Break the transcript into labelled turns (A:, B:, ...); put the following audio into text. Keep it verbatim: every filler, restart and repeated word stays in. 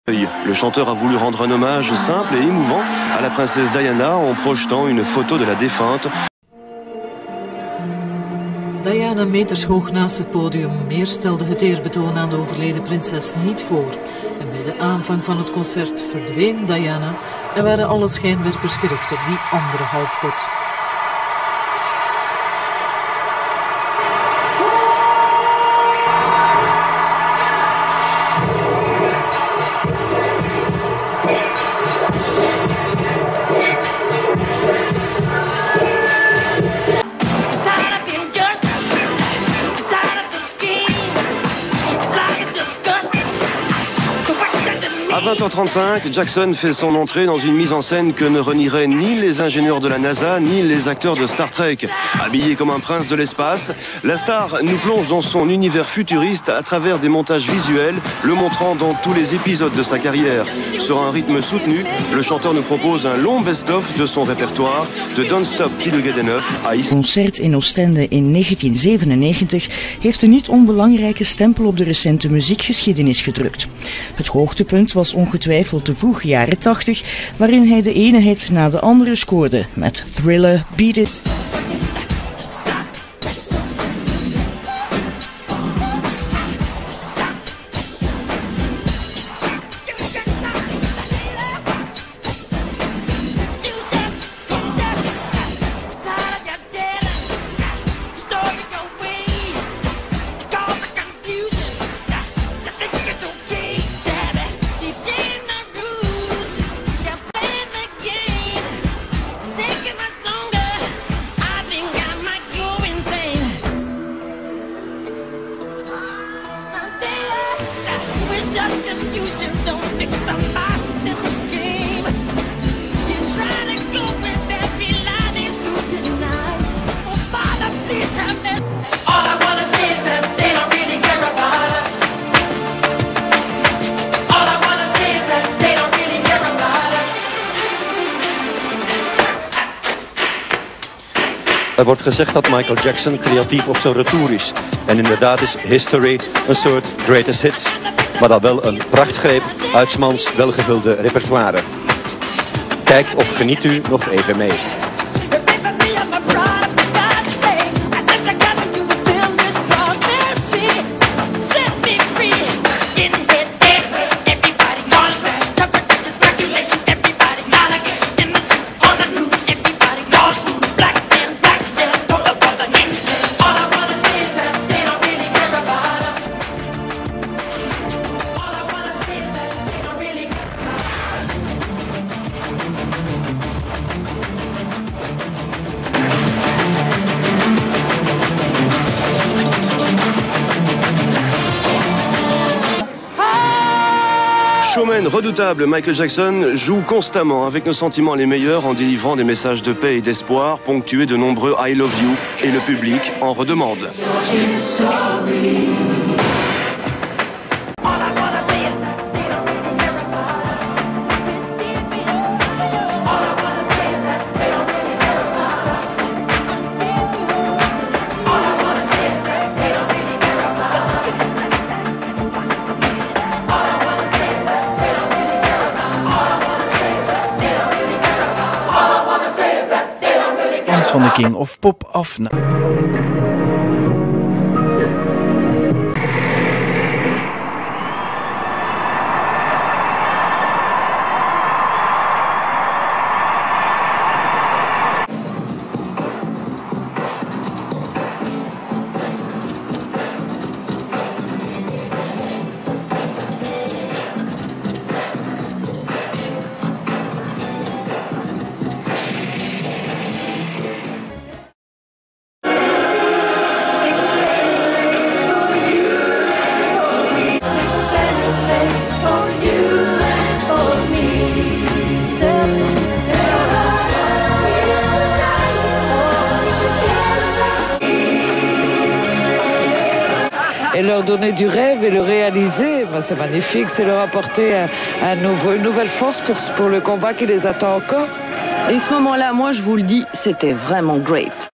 A: Le chanteur a voulu rendre un hommage simple et émouvant à la princesse Diana en projetant une photo de la défunte.
B: Diana metershoog naast het podium. Meer stelde het eerbetoon aan de overleden prinses niet voor. En bij de aanvang van het concert verdween Diana en waren alle schijnwerpers gericht op die andere halfgod.
A: À vingt heures trente-cinq, Jackson fait son entrée dans une mise en scène que ne renieraient ni les ingénieurs de la NASA, ni les acteurs de Star Trek. Habillé comme un prince de l'espace, la star nous plonge dans son univers futuriste à travers des montages visuels, le montrant dans tous les épisodes de sa carrière. Sur un rythme soutenu, le chanteur nous propose un long best-of de son répertoire, de Don't Stop Till You Get Enough à Ici.
C: Concert in Oostende in negentien zevenennegentig heeft een niet onbelangrijke stempel op de recente muziekgeschiedenis gedrukt. Het hoogtepunt was ongetwijfeld de vroege jaren tachtig, waarin hij de ene hit na de andere scoorde met Thriller, Beat It.
D: Er wordt gezegd dat Michael Jackson creatief op zijn retour is. En inderdaad is History een soort greatest hits. Maar dan wel een prachtgreep uit 's mans welgevulde repertoire. Kijkt of geniet u nog even mee.
A: Showman redoutable, Michael Jackson joue constamment avec nos sentiments les meilleurs en délivrant des messages de paix et d'espoir, ponctués de nombreux I love you, et le public en redemande.
E: Van de King of Pop af.
F: Et leur donner du rêve et le réaliser, ben c'est magnifique, c'est leur apporter un, un nouveau, une nouvelle force pour, pour le combat qui les attend encore.
G: Et ce moment-là, moi je vous le dis, c'était vraiment great.